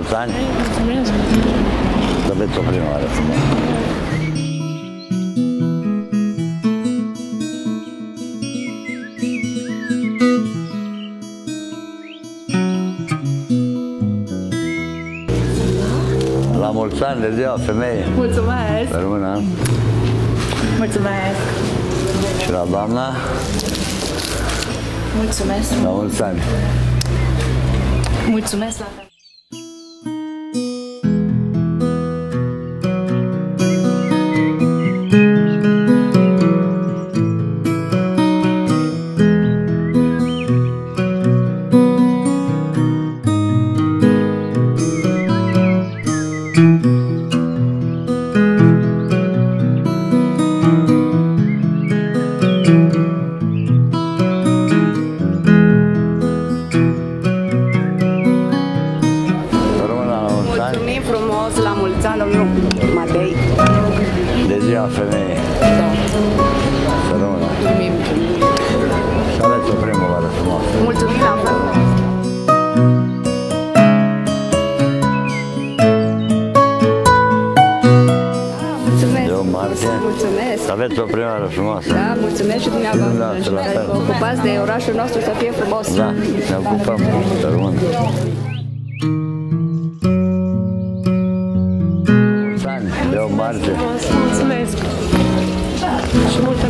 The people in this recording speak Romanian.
mulți ani. Mulțumesc. Să aveți o primăvară frumoasă. La mulți ani de ziua femeii. Mulțumesc. Pe rămână. Mulțumesc. Și la doamna, Mulțumesc. la mulți ani. Mulțumesc la fel. Mulțumim frumos, la mulți ani, domnul Matei. De ziua femeii. Da. Să rămână. Mulțumim. Să aveți o primăvară frumoasă. Mulțumim la fel. Mulțumesc. Eu, Martie. Mulțumesc. Să aveți o primăvară frumoasă. Da, mulțumesc și dumneavoastră. La fel. Vă ocupați de orașul nostru să fie frumos. Da, ne ocupăm. Să rămână. Mulți ani. Eu, Martie. Mulțumesc. Și multă